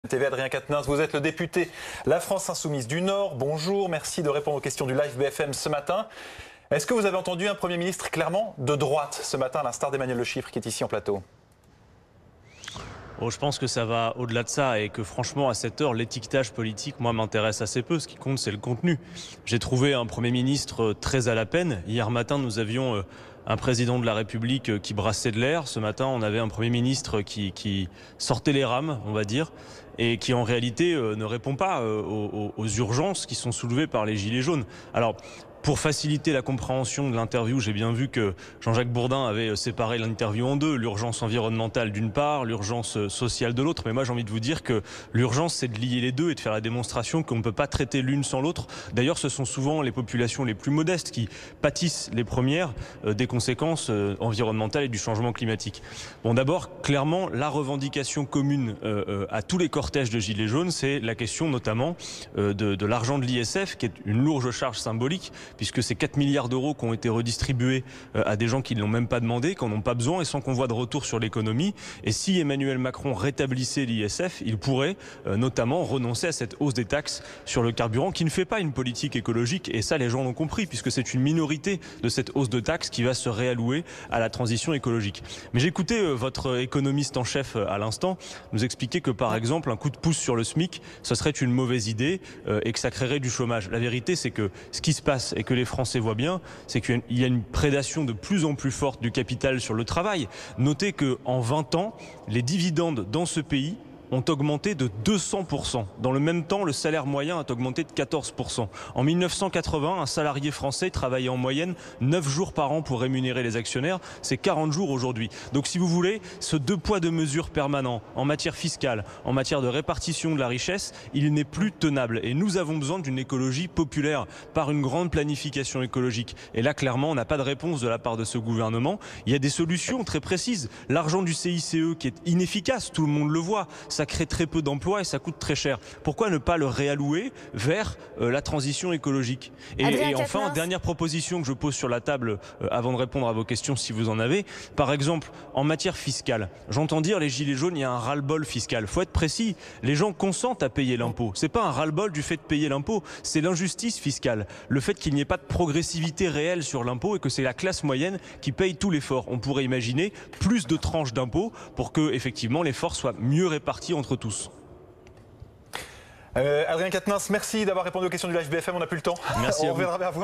TV, Adrien Quatennens, vous êtes le député La France Insoumise du Nord. Bonjour, merci de répondre aux questions du Live BFM ce matin. Est-ce que vous avez entendu un Premier ministre clairement de droite ce matin, à l'instar d'Emmanuel Le Chypre qui est ici en plateau? Oh, je pense que ça va au-delà de ça et que franchement, à cette heure, l'étiquetage politique, moi, m'intéresse assez peu. Ce qui compte, c'est le contenu. J'ai trouvé un Premier ministre très à la peine. Hier matin, nous avions un président de la République qui brassait de l'air. Ce matin, on avait un Premier ministre qui sortait les rames, on va dire, et qui en réalité ne répond pas aux urgences qui sont soulevées par les Gilets jaunes. Alors, pour faciliter la compréhension de l'interview, j'ai bien vu que Jean-Jacques Bourdin avait séparé l'interview en deux, l'urgence environnementale d'une part, l'urgence sociale de l'autre. Mais moi, j'ai envie de vous dire que l'urgence, c'est de lier les deux et de faire la démonstration qu'on ne peut pas traiter l'une sans l'autre. D'ailleurs, ce sont souvent les populations les plus modestes qui pâtissent les premières des conséquences environnementales et du changement climatique. Bon, d'abord, clairement, la revendication commune à tous les cortèges de Gilets jaunes, c'est la question notamment de l'argent de l'ISF, qui est une lourde charge symbolique, puisque c'est 4 milliards d'euros qui ont été redistribués à des gens qui ne l'ont même pas demandé, qui n'en ont pas besoin et sans qu'on voit de retour sur l'économie. Et si Emmanuel Macron rétablissait l'ISF, il pourrait notamment renoncer à cette hausse des taxes sur le carburant qui ne fait pas une politique écologique. Et ça, les gens l'ont compris, puisque c'est une minorité de cette hausse de taxes qui va se réallouer à la transition écologique. Mais j'écoutais votre économiste en chef à l'instant nous expliquer que, par exemple, un coup de pouce sur le SMIC, ce serait une mauvaise idée et que ça créerait du chômage. La vérité, c'est que ce qui se passe et que les Français voient bien, c'est qu'il y a une prédation de plus en plus forte du capital sur le travail. Notez qu'en 20 ans, les dividendes dans ce pays ont augmenté de 200%. Dans le même temps, le salaire moyen a augmenté de 14%. En 1980, un salarié français travaillait en moyenne 9 jours par an pour rémunérer les actionnaires. C'est 40 jours aujourd'hui. Donc si vous voulez, ce deux poids deux mesures permanent en matière fiscale, en matière de répartition de la richesse, il n'est plus tenable. Et nous avons besoin d'une écologie populaire par une grande planification écologique. Et là, clairement, on n'a pas de réponse de la part de ce gouvernement. Il y a des solutions très précises. L'argent du CICE qui est inefficace, tout le monde le voit. Ça crée très peu d'emplois et ça coûte très cher. Pourquoi ne pas le réallouer vers la transition écologique? Et enfin, dernière proposition que je pose sur la table avant de répondre à vos questions si vous en avez. Par exemple, en matière fiscale, j'entends dire les Gilets jaunes, il y a un ras-le-bol fiscal. Faut être précis, les gens consentent à payer l'impôt. C'est pas un ras-le-bol du fait de payer l'impôt, c'est l'injustice fiscale. Le fait qu'il n'y ait pas de progressivité réelle sur l'impôt et que c'est la classe moyenne qui paye tout l'effort. On pourrait imaginer plus de tranches d'impôts pour que, effectivement, l'effort soit mieux réparti entre tous. Adrien Quatennens, merci d'avoir répondu aux questions du Live BFM, on n'a plus le temps. Merci. On reviendra vers vous.